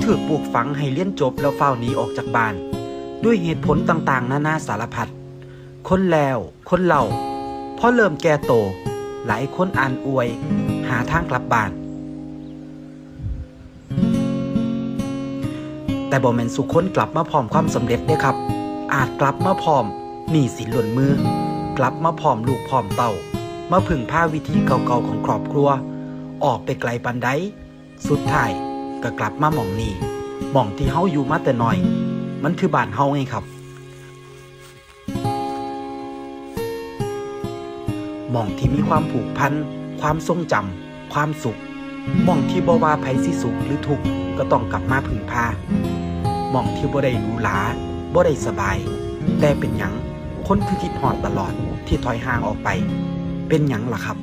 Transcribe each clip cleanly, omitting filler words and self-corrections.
ถูกปลูกฝังให้เรียนจบแล้วเฝ้าหนีออกจากบ้านด้วยเหตุผลต่างๆนานาสารพัดคนแล้วคนเล่าพอเริ่มแก่โตหลายคนอ่านอวยหาทางกลับบ้านแต่บ่แม่นสุคนกลับมาพร้อมความสำเร็จเด้ครับอาจกลับมาพร้อมหนี้สินหล่นมือกลับมาพร้อมลูกพร้อมเต้ามาพึ่งพาวิธีเก่าๆของครอบครัวออกไปไกลปานใดสุดท้ายก็กลับมาหม่องนี้หม่องที่เฮาอยู่มาแต่น้อยมันคือบ้านเฮาไงครับหม่องที่มีความผูกพันความทรงจำความสุขหม่องที่บ่ว่าไผสิสุขหรือทุกข์ก็ต้องกลับมาพึ่งพาหม่องที่บ่ได้หรูหราบ่ได้สบายแต่เป็นหยังคนคือคิดฮอดตลอดที่ถอยห่างออกไปเป็นหยังล่ะครับ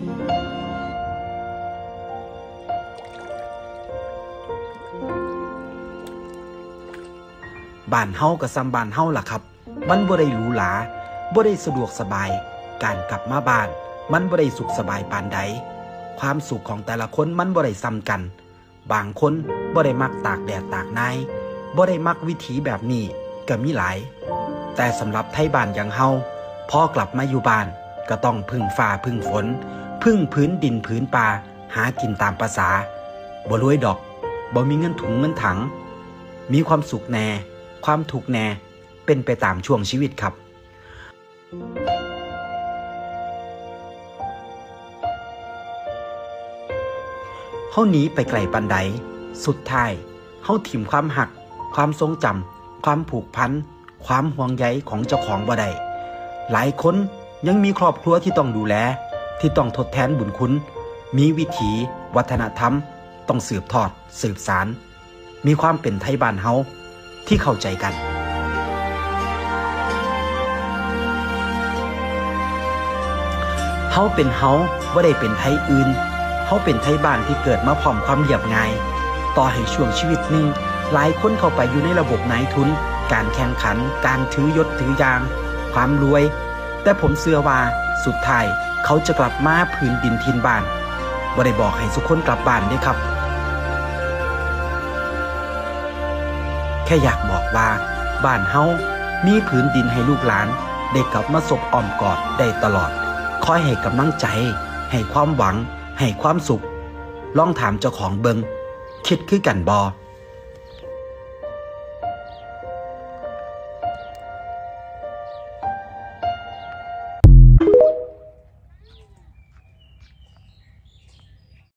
บ้านเฮาก็ซ้ำบ้านเฮาล่ะครับมันบ่ได้หรูหราบ่ได้สะดวกสบายการกลับมาบ้านมันบ่ได้สุขสบายปานใดความสุขของแต่ละคนมันบ่ได้ซ้ำกันบางคนบ่ได้มักตากแดดตากหนาวบ่ได้มักวิถีแบบนี้ก็มีหลายแต่สำหรับไทบ้านอย่างเฮาพอกลับมาอยู่บ้านก็ต้องพึ่งฟ้าพึ่งฝนพึ่งพื้นดินพื้นป่าหากินตามประสาบ่รวยดอกบ่มีเงินถุงเงินถังมีความสุขแน่ความทุกข์แน่เป็นไปตามช่วงชีวิตครับเฮาหนีไปไกลปานใดสุดท้ายเฮาถิ่มความหักความทรงจำความผูกพันความห่วงใยของเจ้าของบ่ได้หลายคนยังมีครอบครัวที่ต้องดูแลที่ต้องทดแทนบุญคุณมีวิถีวัฒนธรรมต้องสืบทอดสืบสานมีความเป็นไทยบ้านเฮาที่เข้าใจกันเฮาเป็นเฮาบ่ได้เป็นไทยอื่นเฮาเป็นไทยบ้านที่เกิดมาพร้อมความเรียบง่ายต่อให้ช่วงชีวิตหนึ่งหลายคนเข้าไปอยู่ในระบบนายทุนการแข่งขันการถือยศถือยางความรวยแต่ผมเชื่อว่าสุดท้ายเขาจะกลับมาพื้นดินถิ่นบ้านบ่ได้บอกให้ทุกคนกลับบ้านเด้ครับแค่อยากบอกว่าบ้านเฮามีพื้นดินให้ลูกหลานได้กลับมาสบอ้อมกอดได้ตลอดคอยให้กำลังใจให้ความหวังให้ความสุขลองถามเจ้าของเบิงคิดคือกันบ่